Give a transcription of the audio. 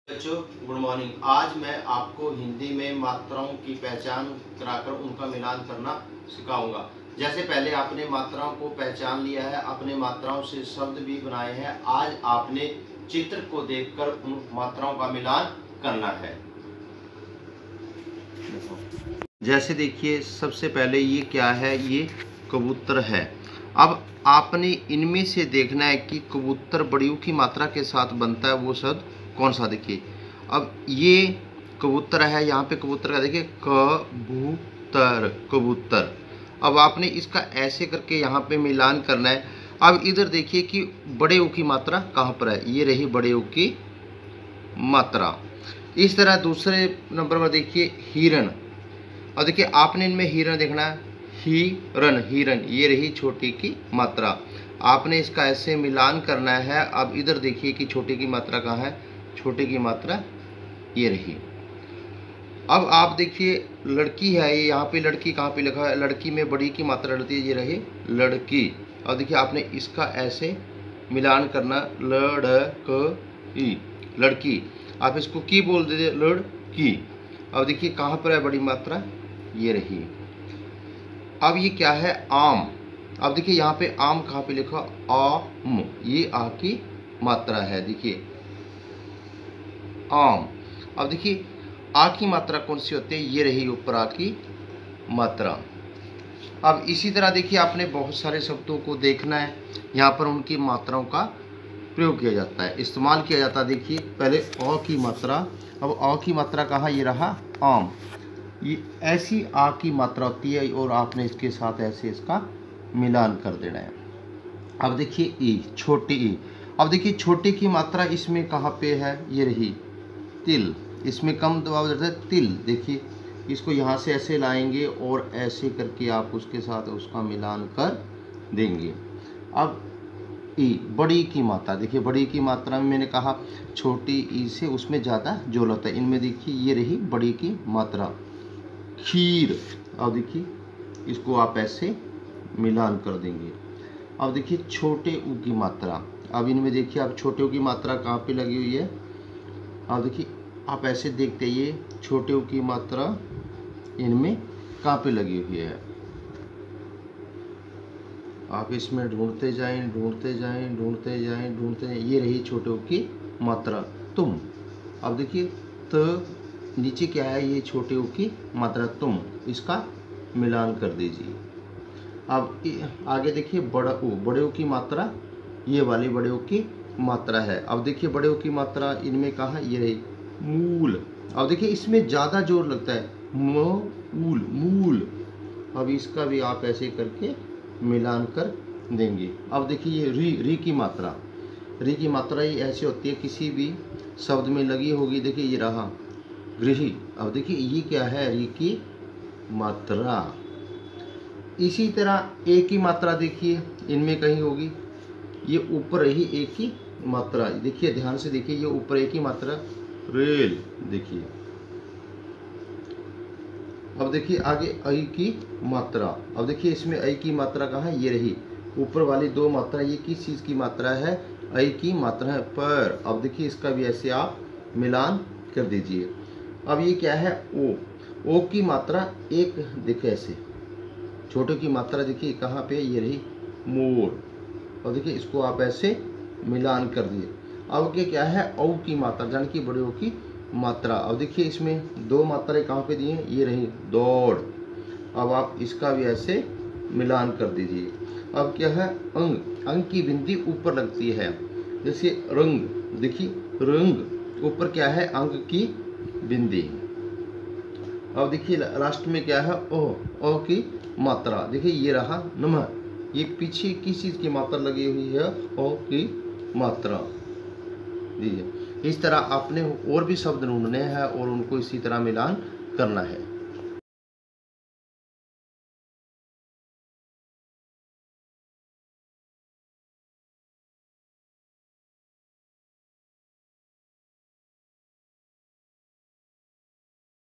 बच्चों good morning. आज मैं आपको हिंदी में मात्राओं की पहचान कराकर उनका मिलान करना सिखाऊंगा। जैसे पहले आपने मात्राओं को पहचान लिया है, अपने मात्राओं से शब्द भी बनाए हैं, आज आपने चित्र को देखकर उन मात्राओं का मिलान करना है। जैसे देखिए, सबसे पहले ये क्या है, ये कबूतर है। अब आपने इनमें से देखना है कि कबूतर बड़ियों की मात्रा के साथ बनता है वो शब्द कौन सा। देखिए, अब ये कबूतर है, यहाँ पे कबूतर का देखिए कबूतर कबूतर। अब आपने इसका ऐसे करके यहाँ पे मिलान करना है। अब इधर देखिए कि बड़े ऊ की मात्रा कहाँ पर है, ये रही बड़े ऊ की मात्रा। इस तरह दूसरे नंबर पर देखिए हिरण। और देखिए आपने इनमें हिरण देखना है, हिरण हिरण, ये रही छोटी की मात्रा। आपने इसका ऐसे मिलान करना है। अब इधर देखिए कि छोटे की मात्रा कहाँ है, छोटे की मात्रा ये रही। अब आप देखिए लड़की है, ये यहाँ पे लड़की कहाँ पे लिखा है, लड़की में बड़ी की मात्रा रहती है, ये रही लड़की। और देखिए आपने इसका ऐसे मिलान करना, लड़की लड़की, आप इसको की बोल दीजिए, लड़की। अब देखिए कहाँ पर है बड़ी मात्रा, ये रही। अब ये क्या है, आम। अब देखिए यहाँ पे आम कहाँ पे लिखा, आम, ये आ की मात्रा है, देखिए आम। अब देखिए आ की मात्रा कौन सी होती है, ये रही ऊपर आ की मात्रा। अब इसी तरह देखिए आपने बहुत सारे शब्दों को देखना है, यहाँ पर उनकी मात्राओं का प्रयोग किया जाता है, इस्तेमाल किया जाता है। देखिए पहले अ की मात्रा, अब अ की मात्रा कहाँ, ये रहा आम। ये ऐसी आ की मात्रा होती है और आपने इसके साथ ऐसे इसका मिलान कर देना है। अब देखिए ई, छोटी ई। अब देखिए छोटे की मात्रा इसमें कहाँ पे है, ये रही तिल। इसमें कम दबाव रहता है, तिल। देखिए इसको यहाँ से ऐसे लाएंगे और ऐसे करके आप उसके साथ उसका मिलान कर देंगे। अब ई, बड़ी की मात्रा। देखिए बड़ी की मात्रा में मैंने कहा छोटी ई से उसमें ज़्यादा जोर होता है। इनमें देखिए ये रही बड़ी की मात्रा, खीर। अब देखिए इसको आप ऐसे मिलान कर देंगे। अब देखिए छोटे ऊ की मात्रा। अब इनमें देखिए आप छोटे ऊ की मात्रा कहाँ पे लगी हुई है। अब देखिए आप ऐसे देखते, ये छोटे ऊ की मात्रा इनमें कहाँ पे लगी हुई है। आप इसमें ढूंढते जाएं ढूंढते जाएं ढूंढते जाएं ढूंढते जाएं, ये रही छोटे ऊ की मात्रा, तुम। अब देखिए त नीचे क्या है, ये छोटे ऊ की मात्रा तुम, इसका मिलान कर दीजिए। अब आगे देखिए बड़ा ऊ, बड़े ऊ की मात्रा ये वाली बड़े ऊ की मात्रा है। अब देखिए बड़े ऊ की मात्रा इनमें कहाँ, ये रही मूल। अब देखिए इसमें ज़्यादा जोर लगता है, मूल मूल। अब इसका भी आप ऐसे करके मिलान कर देंगे। अब देखिए ये री की मात्रा, री की मात्रा ये ऐसी होती है, किसी भी शब्द में लगी होगी। देखिए ये रहा गृही। अब देखिए ये क्या है, री की मात्रा। इसी तरह ए की मात्रा देखिए इनमें कहीं होगी, ये ऊपर रही ए की मात्रा। देखिए ध्यान से देखिए, ये ऊपर ए की मात्रा, रेल। देखिए अब देखिए आगे आई की मात्रा। अब देखिए इसमें आई की मात्रा कहाँ है, ये रही ऊपर वाली दो मात्रा, ये किस चीज़ की मात्रा है, आई की मात्रा है पर। अब देखिए इसका भी ऐसे आप मिलान कर दीजिए। अब ये क्या है, ओ, ओ की मात्रा एक, देखिए ऐसे छोटे की मात्रा देखिए कहाँ पे, ये रही मोर। और देखिए इसको आप ऐसे मिलान कर दिए। अब क्या है, औ की मात्रा, जान की बड़े ओ की मात्रा। अब देखिए इसमें दो मात्राएं कहाँ पे दी हैं, ये रही दौड़। अब आप इसका भी ऐसे मिलान कर दीजिए। अब क्या है, अंग, अंग की बिंदी ऊपर लगती है, जैसे रंग। देखिए रंग, ऊपर क्या है, अंग की बिंदी। अब देखिए लास्ट में क्या है, ओ, ओ की मात्रा। देखिए ये रहा नमः, ये पीछे किस चीज़ की मात्रा लगी हुई है, ओ की मात्रा दीजिए। इस तरह आपने और भी शब्द ढूंढने हैं और उनको इसी तरह मिलान करना है।